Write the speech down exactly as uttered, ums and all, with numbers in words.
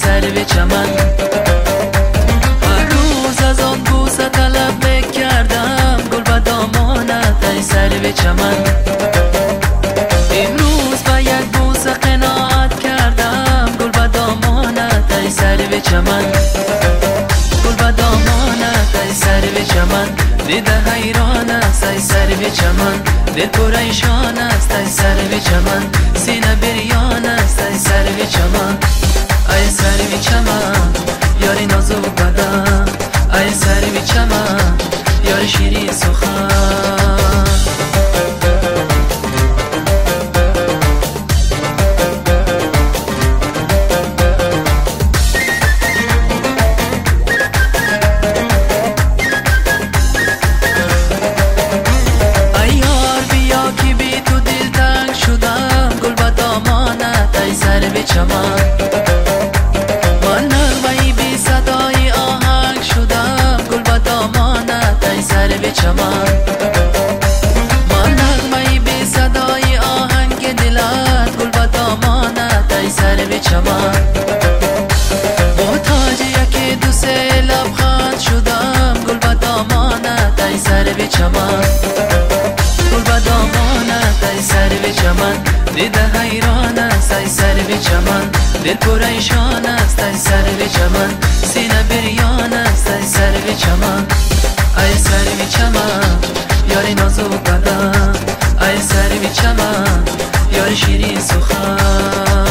سرو چمن. هر روز از آن بوسه طلب میکردم گل به دامانت ای سرو چمن. امروز با یک بوسه قناعت کردم گل به دامانت ای سرو چمن. گل به دامانت ای سرو چمن. دیده حیران است ای سرو چمن. دل پریشان است ای سرو چمن. سینه بریان است ای سرو چمن. ای سرو چمن یاری نازک بدن. ای سرو چمن یاری شیرین سخن. من نغمه‌ای بی صدای آهنگ شدم گل به دامانت ای سرو چمن. من نغمه‌ای بی صدای آهنگ دلت گل به دامانت ای سرو چمن. محتاج یکی دو سه لبخند شدم گل به دامانت ای سرو چمن. گل به دامانت ای سرو چمن. دیده حیران است ای سرو چمن. دل پریشان است ای سرو چمن. سینه بریان است ای سرو چمن. ای سرو چمن یاری نازک بدن. ای سرو چمن یاری شیرین سخن.